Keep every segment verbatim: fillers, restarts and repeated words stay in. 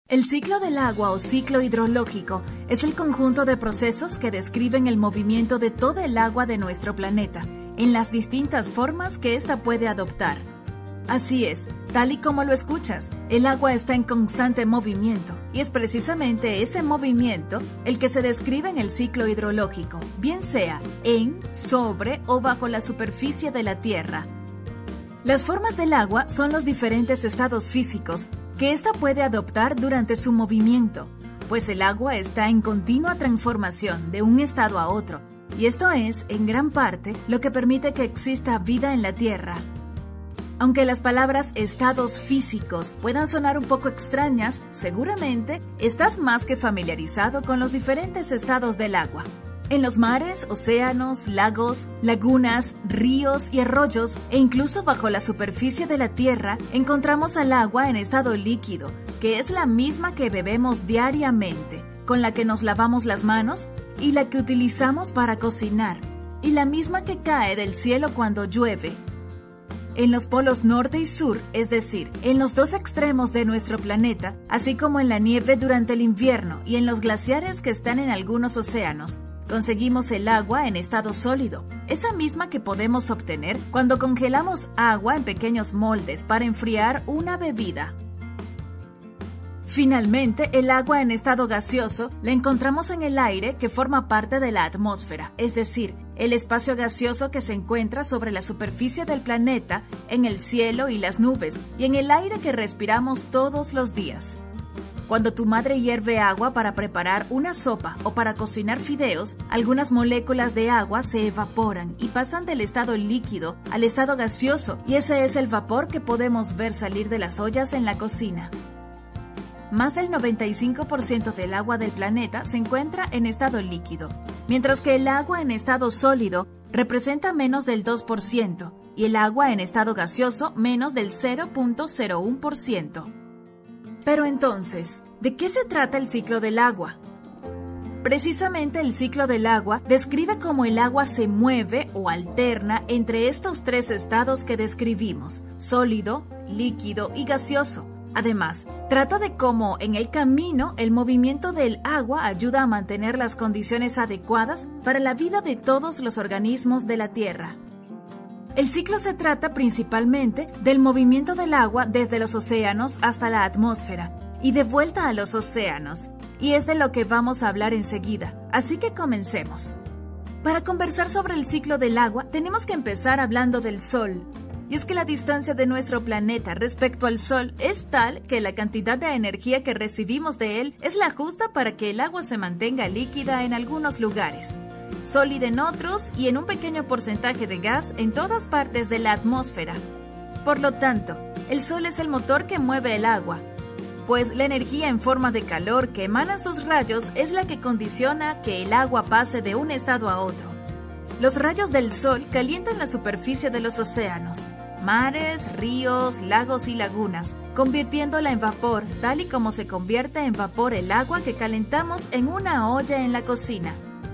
El ciclo del agua o ciclo hidrológico es el conjunto de procesos que describen el movimiento de toda el agua de nuestro planeta, en las distintas formas que ésta puede adoptar. Así es, tal y como lo escuchas, el agua está en constante movimiento, y es precisamente ese movimiento el que se describe en el ciclo hidrológico, bien sea en, sobre o bajo la superficie de la Tierra. Las formas del agua son los diferentes estados físicos que ésta puede adoptar durante su movimiento, pues el agua está en continua transformación de un estado a otro, y esto es, en gran parte, lo que permite que exista vida en la Tierra. Aunque las palabras estados físicos puedan sonar un poco extrañas, seguramente estás más que familiarizado con los diferentes estados del agua. En los mares, océanos, lagos, lagunas, ríos y arroyos e incluso bajo la superficie de la Tierra encontramos al agua en estado líquido, que es la misma que bebemos diariamente, con la que nos lavamos las manos y la que utilizamos para cocinar, y la misma que cae del cielo cuando llueve. En los polos norte y sur, es decir, en los dos extremos de nuestro planeta, así como en la nieve durante el invierno y en los glaciares que están en algunos océanos, conseguimos el agua en estado sólido, esa misma que podemos obtener cuando congelamos agua en pequeños moldes para enfriar una bebida. Finalmente, el agua en estado gaseoso la encontramos en el aire que forma parte de la atmósfera, es decir, el espacio gaseoso que se encuentra sobre la superficie del planeta, en el cielo y las nubes, y en el aire que respiramos todos los días. Cuando tu madre hierve agua para preparar una sopa o para cocinar fideos, algunas moléculas de agua se evaporan y pasan del estado líquido al estado gaseoso, y ese es el vapor que podemos ver salir de las ollas en la cocina. Más del noventa y cinco por ciento del agua del planeta se encuentra en estado líquido, mientras que el agua en estado sólido representa menos del dos por ciento y el agua en estado gaseoso menos del cero punto cero uno por ciento. Pero entonces, ¿de qué se trata el ciclo del agua? Precisamente el ciclo del agua describe cómo el agua se mueve o alterna entre estos tres estados que describimos, sólido, líquido y gaseoso. Además, trata de cómo en el camino el movimiento del agua ayuda a mantener las condiciones adecuadas para la vida de todos los organismos de la Tierra. El ciclo se trata principalmente del movimiento del agua desde los océanos hasta la atmósfera y de vuelta a los océanos, y es de lo que vamos a hablar enseguida, así que comencemos. Para conversar sobre el ciclo del agua, tenemos que empezar hablando del Sol. Y es que la distancia de nuestro planeta respecto al Sol es tal que la cantidad de energía que recibimos de él es la justa para que el agua se mantenga líquida en algunos lugares, sólida en otros y en un pequeño porcentaje de gas en todas partes de la atmósfera. Por lo tanto, el Sol es el motor que mueve el agua, pues la energía en forma de calor que emanan sus rayos es la que condiciona que el agua pase de un estado a otro. Los rayos del Sol calientan la superficie de los océanos, mares, ríos, lagos y lagunas, convirtiéndola en vapor, tal y como se convierte en vapor el agua que calentamos en una olla en la cocina.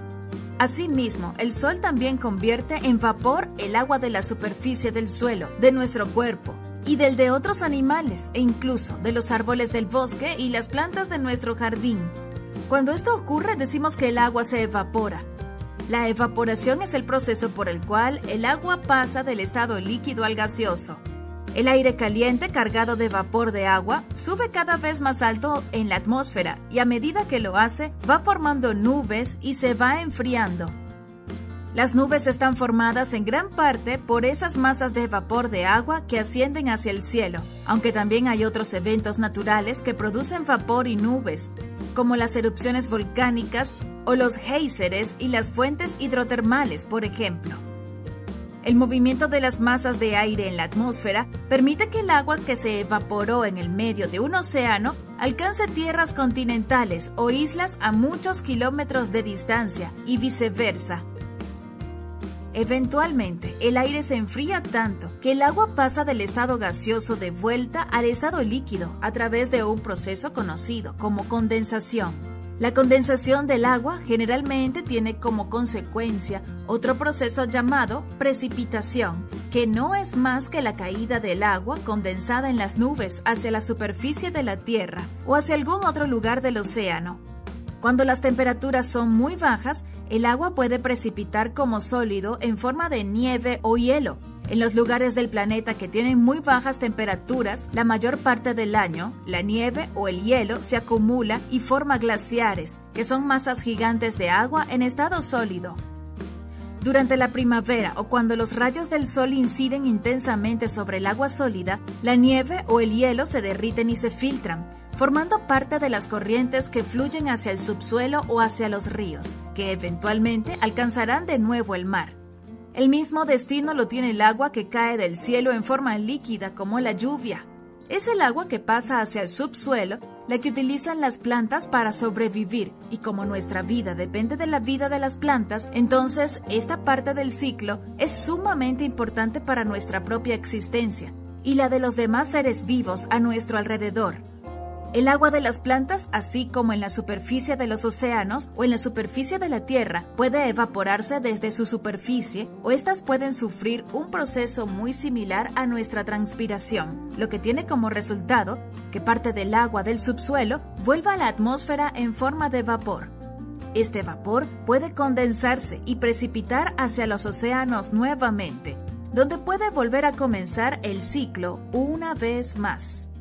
Asimismo, el Sol también convierte en vapor el agua de la superficie del suelo, de nuestro cuerpo, y del de otros animales, e incluso de los árboles del bosque y las plantas de nuestro jardín. Cuando esto ocurre, decimos que el agua se evapora. La evaporación es el proceso por el cual el agua pasa del estado líquido al gaseoso. El aire caliente cargado de vapor de agua sube cada vez más alto en la atmósfera y a medida que lo hace va formando nubes y se va enfriando. Las nubes están formadas en gran parte por esas masas de vapor de agua que ascienden hacia el cielo, aunque también hay otros eventos naturales que producen vapor y nubes, como las erupciones volcánicas o los géiseres y las fuentes hidrotermales, por ejemplo. El movimiento de las masas de aire en la atmósfera permite que el agua que se evaporó en el medio de un océano alcance tierras continentales o islas a muchos kilómetros de distancia y viceversa. Eventualmente, el aire se enfría tanto que el agua pasa del estado gaseoso de vuelta al estado líquido a través de un proceso conocido como condensación. La condensación del agua generalmente tiene como consecuencia otro proceso llamado precipitación, que no es más que la caída del agua condensada en las nubes hacia la superficie de la Tierra o hacia algún otro lugar del océano. Cuando las temperaturas son muy bajas, el agua puede precipitar como sólido en forma de nieve o hielo. En los lugares del planeta que tienen muy bajas temperaturas, la mayor parte del año, la nieve o el hielo se acumula y forma glaciares, que son masas gigantes de agua en estado sólido. Durante la primavera o cuando los rayos del sol inciden intensamente sobre el agua sólida, la nieve o el hielo se derriten y se filtran, formando parte de las corrientes que fluyen hacia el subsuelo o hacia los ríos, que eventualmente alcanzarán de nuevo el mar. El mismo destino lo tiene el agua que cae del cielo en forma líquida como la lluvia. Es el agua que pasa hacia el subsuelo, la que utilizan las plantas para sobrevivir, y como nuestra vida depende de la vida de las plantas, entonces esta parte del ciclo es sumamente importante para nuestra propia existencia y la de los demás seres vivos a nuestro alrededor. El agua de las plantas, así como en la superficie de los océanos o en la superficie de la Tierra, puede evaporarse desde su superficie o estas pueden sufrir un proceso muy similar a nuestra transpiración, lo que tiene como resultado que parte del agua del subsuelo vuelva a la atmósfera en forma de vapor. Este vapor puede condensarse y precipitar hacia los océanos nuevamente, donde puede volver a comenzar el ciclo una vez más.